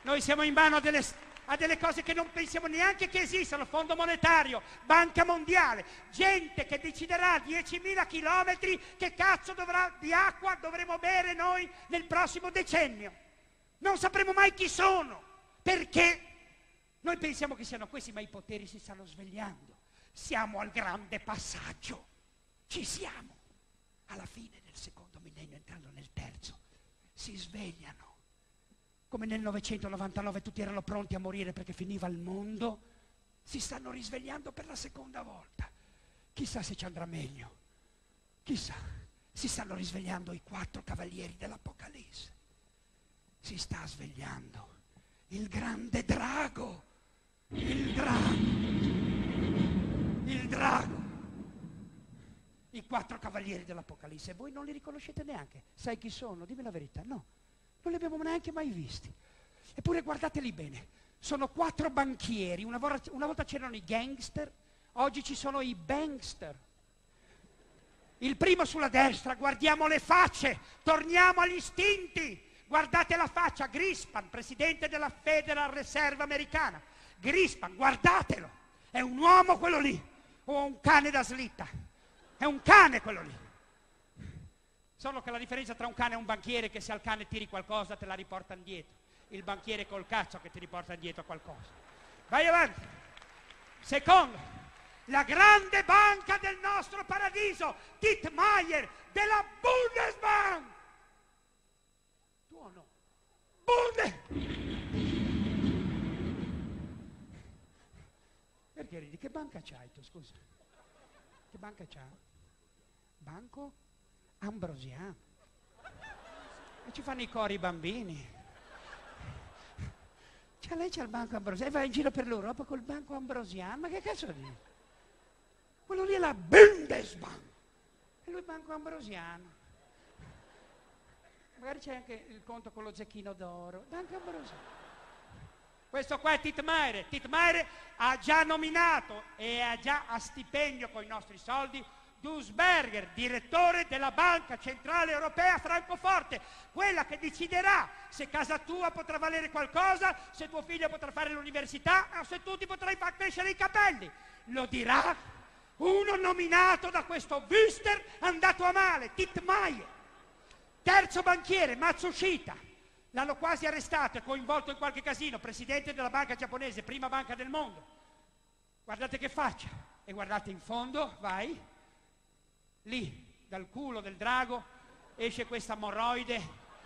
Noi siamo in mano a delle cose che non pensiamo neanche che esistano, Fondo Monetario, Banca Mondiale, gente che deciderà 10.000 chilometri che cazzo di acqua dovremo bere noi nel prossimo decennio. Non sapremo mai chi sono, perché noi pensiamo che siano questi, ma i poteri si stanno svegliando. Siamo al grande passaggio, ci siamo. Alla fine del secondo millennio, entrando nel terzo, si svegliano. Come nel 999 tutti erano pronti a morire perché finiva il mondo, si stanno risvegliando per la seconda volta. Chissà se ci andrà meglio. Chissà. Si stanno risvegliando i 4 cavalieri dell'Apocalisse. Si sta svegliando il grande drago. Il drago. I 4 cavalieri dell'Apocalisse. E voi non li riconoscete neanche. Sai chi sono? Dimmi la verità. No. Non li abbiamo neanche mai visti. Eppure guardateli bene. Sono 4 banchieri. Una volta c'erano i gangster, oggi ci sono i bankster. Il primo sulla destra, guardiamo le facce, torniamo agli istinti. Guardate la faccia, Greenspan, presidente della Federal Reserve americana. Greenspan, guardatelo. È un uomo quello lì, o un cane da slitta. È un cane quello lì. Solo che la differenza tra un cane e un banchiere è che se al cane tiri qualcosa te la riporta indietro. Il banchiere col cazzo che ti riporta indietro qualcosa. Vai avanti. Secondo, la grande banca del nostro paradiso, Dittmeier della Bundesbank. Tu o no? Perché ridi? Che banca c'hai tu, scusa? Che banca c'ha? Banco Ambrosiano. E ci fanno i cori i bambini. Cioè lei c'ha il Banco Ambrosiano e va in giro per l'Europa col Banco Ambrosiano. Ma che cazzo dici? Quello lì è la Bundesbank. E lui è il Banco Ambrosiano. Magari c'è anche il conto con lo zecchino d'oro. Banco Ambrosiano. Questo qua è Dittmeier. Dittmeier ha già nominato e ha già a stipendio con i nostri soldi Duesberger, direttore della Banca Centrale Europea a Francoforte, quella che deciderà se casa tua potrà valere qualcosa, se tuo figlio potrà fare l'università o se tu ti potrai far crescere i capelli. Lo dirà uno nominato da questo Wüster andato a male, Dittmeier. Terzo banchiere, Matsushita. L'hanno quasi arrestato e coinvolto in qualche casino, presidente della banca giapponese, prima banca del mondo. Guardate che faccia. E guardate in fondo, vai. Lì, dal culo del drago, esce questa emorroide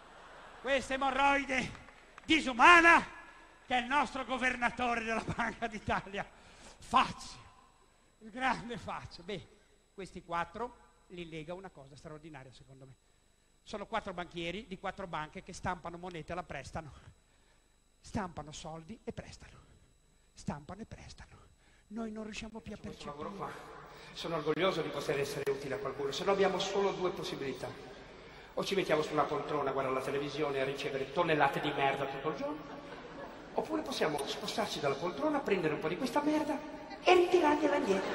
disumana, che è il nostro governatore della Banca d'Italia, Fazio, il grande Fazio. Beh, questi 4 li lega una cosa straordinaria, secondo me. Sono 4 banchieri di 4 banche che stampano monete e la prestano. Stampano soldi e prestano. Stampano e prestano. Noi non riusciamo più a percepire. Sono orgoglioso di poter essere utile a qualcuno, se no abbiamo solo 2 possibilità. O ci mettiamo sulla poltrona a guardare la televisione e a ricevere tonnellate di merda tutto il giorno, oppure possiamo spostarci dalla poltrona, prendere un po' di questa merda e ritirargliela indietro.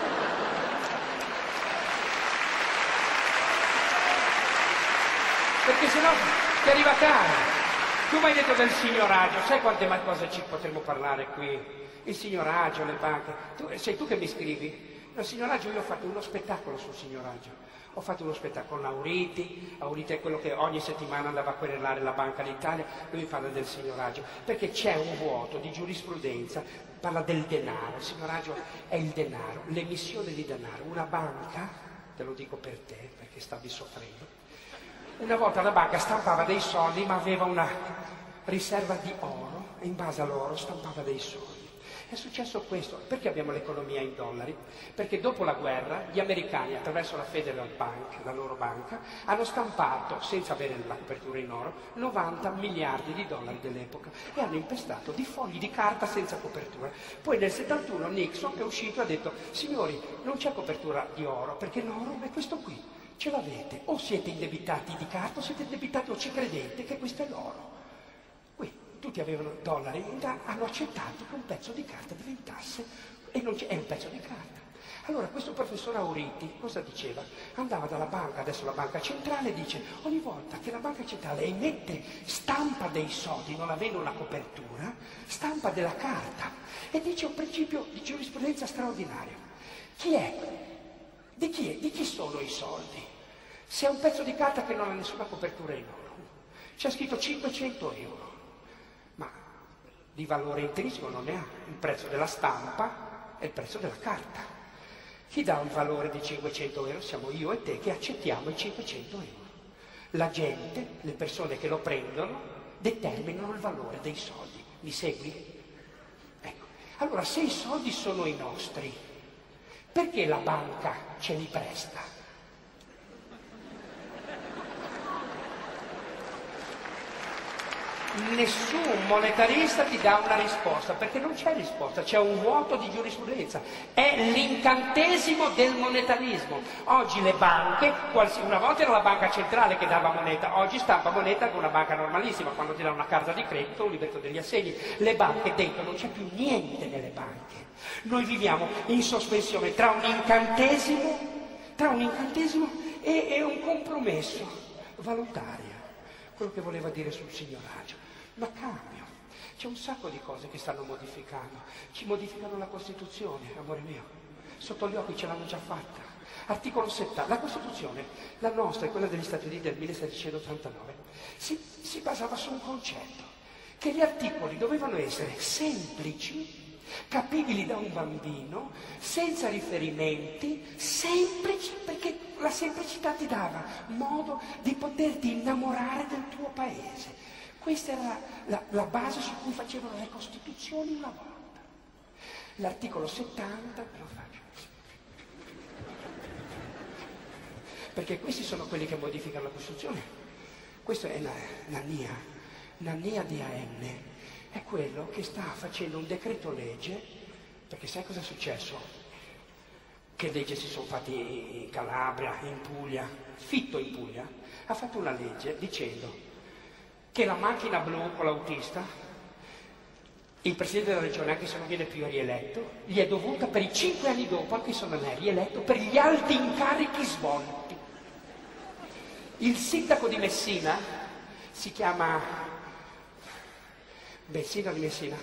Perché sennò ti arriva caro. Tu mi hai detto del signoraggio, sai quante cose ci potremmo parlare qui? Il signoraggio, le banche. Sei tu che mi scrivi? Il signoraggio, io ho fatto uno spettacolo sul signoraggio. Ho fatto uno spettacolo con Auriti è quello che ogni settimana andava a querelare la Banca d'Italia, lui parla del signoraggio, perché c'è un vuoto di giurisprudenza, parla del denaro, il signoraggio è il denaro, l'emissione di denaro. Una banca, te lo dico per te, perché stavi soffrendo, una volta la banca stampava dei soldi ma aveva una riserva di oro e in base all'oro stampava dei soldi. È successo questo. Perché abbiamo l'economia in dollari? Perché dopo la guerra gli americani, attraverso la Federal Bank, la loro banca, hanno stampato, senza avere la copertura in oro, 90 miliardi di dollari dell'epoca e hanno impestato di fogli di carta senza copertura. Poi nel 71 Nixon è uscito e ha detto: signori, non c'è copertura di oro perché l'oro è questo qui, ce l'avete, o siete indebitati di carta o siete indebitati o ci credete che questo è l'oro. Tutti avevano dollari, hanno accettato che un pezzo di carta diventasse, e non è un pezzo di carta. Allora questo professor Auriti cosa diceva? Andava dalla banca, adesso la banca centrale, dice ogni volta che la banca centrale emette stampa dei soldi, non avendo una copertura, stampa della carta, e dice un principio di giurisprudenza straordinario. Chi è? Di chi sono i soldi? Se è un pezzo di carta che non ha nessuna copertura in oro, c'è scritto 500 euro, ma di valore intrinseco non ne ha, il prezzo della stampa è il prezzo della carta. Chi dà il valore di 500 euro? Siamo io e te che accettiamo i 500 euro. La gente, le persone che lo prendono, determinano il valore dei soldi. Mi segui? Ecco. Allora, se i soldi sono i nostri, perché la banca ce li presta? Nessun monetarista ti dà una risposta, perché non c'è risposta, c'è un vuoto di giurisprudenza. È l'incantesimo del monetarismo. Oggi le banche, una volta era la banca centrale che dava moneta, oggi stampa moneta con una banca normalissima, quando ti dà una carta di credito, un libretto degli assegni. Le banche dentro, non c'è più niente nelle banche. Noi viviamo in sospensione tra un incantesimo e un compromesso valutario. Quello che voleva dire sul signoraggio. Ma cambio. C'è un sacco di cose che stanno modificando. Ci modificano la Costituzione, amore mio. Sotto gli occhi ce l'hanno già fatta. Articolo 70. La Costituzione, la nostra e quella degli Stati Uniti del 1789, si basava su un concetto. Che gli articoli dovevano essere semplici, capibili da un bambino, senza riferimenti, semplici, perché la semplicità ti dava modo di poterti innamorare del tuo paese. Questa era la base su cui facevano le Costituzioni una volta. L'articolo 70, ve lo faccio, perché questi sono quelli che modificano la Costituzione. Questo è Nania di AN, è quello che sta facendo un decreto legge, perché sai cosa è successo? Che legge si sono fatti in Calabria, in Puglia? Fitto in Puglia ha fatto una legge dicendo che la macchina blu con l'autista, il presidente della regione, anche se non viene più rieletto, gli è dovuta per i 5 anni dopo, anche se non è rieletto, per gli alti incarichi svolti. Il sindaco di Messina si chiama... sindaco di Messina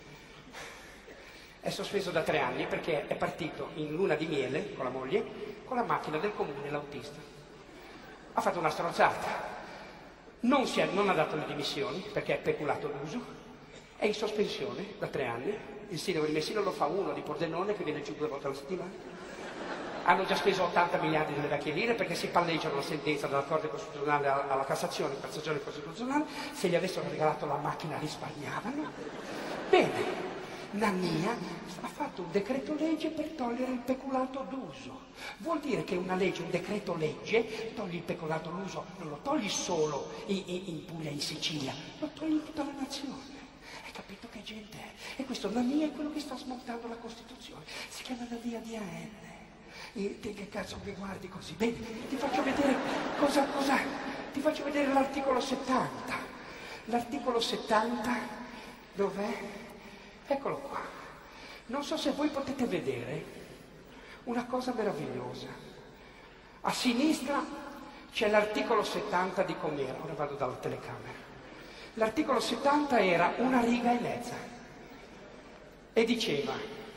è sospeso da 3 anni perché è partito in luna di miele con la moglie, con la macchina del comune, l'autista. Ha fatto una stronzata. Non ha dato le dimissioni perché è peculato d'uso, è in sospensione da 3 anni. Il sindaco di Messina lo fa uno di Pordenone che viene giù 2 volte alla settimana. Hanno già speso 80 miliardi delle vecchie lire perché si palleggiano la sentenza dalla Corte Costituzionale alla Cassazione, Cassazione Costituzionale. Se gli avessero regalato la macchina risparmiavano. Bene, Nania ha fatto un decreto legge per togliere il peculato d'uso. Vuol dire che una legge, un decreto legge, togli il peculato d'uso, non lo togli solo in Puglia, in Sicilia, lo togli in tutta la nazione. Hai capito che gente è? E questo Nania è quello che sta smontando la Costituzione. Si chiama Nania di AN. E te che cazzo mi guardi così? Bene, ti faccio vedere cos'è. Ti faccio vedere l'articolo 70. L'articolo 70, dov'è? Eccolo qua. Non so se voi potete vedere una cosa meravigliosa. A sinistra c'è l'articolo 70 di com'era. Ora vado dalla telecamera. L'articolo 70 era 1 riga e mezza e diceva: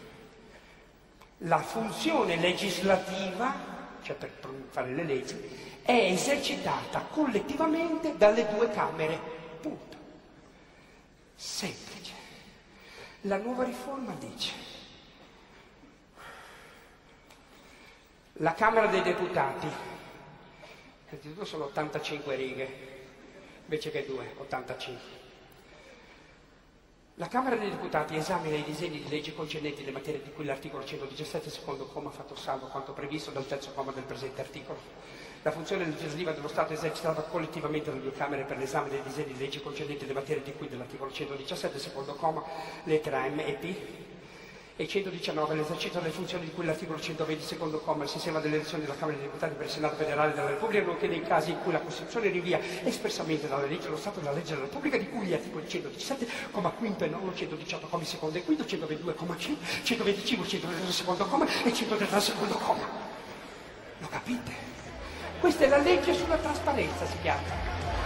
la funzione legislativa, cioè per fare le leggi, è esercitata collettivamente dalle 2 Camere. Punto. Semplice. La nuova riforma dice: la Camera dei Deputati, innanzitutto sono 85 righe, invece che 2, 85. La Camera dei Deputati esamina i disegni di legge concernenti le materie di cui l'articolo 117, secondo comma, fatto salvo quanto previsto dal terzo comma del presente articolo. La funzione legislativa dello Stato è esercitata collettivamente dalle 2 Camere per l'esame dei disegni di legge concernenti le materie di cui dell'articolo 117, secondo comma, lettera M e P. E 119, l'esercizio delle funzioni di cui l'articolo 120, secondo comma, il sistema delle elezioni della Camera dei Deputati per il Senato federale della Repubblica, nonché nei casi in cui la Costituzione rinvia espressamente dalla legge dello Stato e dalla legge della Repubblica, di cui gli articoli 117, comma quinto e nono, 118, commi secondo e quinto, 122, comma 5, 125, 133, secondo comma e 133, secondo comma. Lo capite? Questa è la legge sulla trasparenza, si chiama.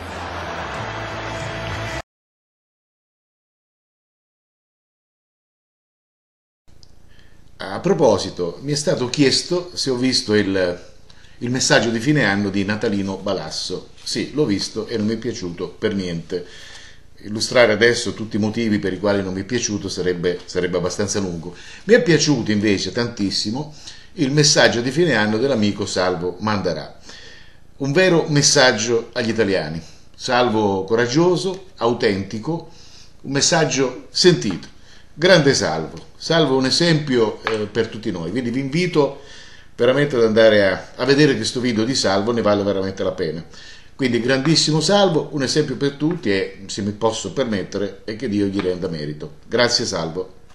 A proposito, mi è stato chiesto se ho visto il messaggio di fine anno di Natalino Balasso. Sì, l'ho visto e non mi è piaciuto per niente. Illustrare adesso tutti i motivi per i quali non mi è piaciuto sarebbe abbastanza lungo. Mi è piaciuto invece tantissimo il messaggio di fine anno dell'amico Salvo Mandarà. Un vero messaggio agli italiani. Salvo coraggioso, autentico, un messaggio sentito. Grande Salvo un esempio per tutti noi, quindi vi invito veramente ad andare a vedere questo video di Salvo, ne vale veramente la pena. Quindi grandissimo Salvo, un esempio per tutti e, se mi posso permettere, e che Dio gli renda merito. Grazie Salvo.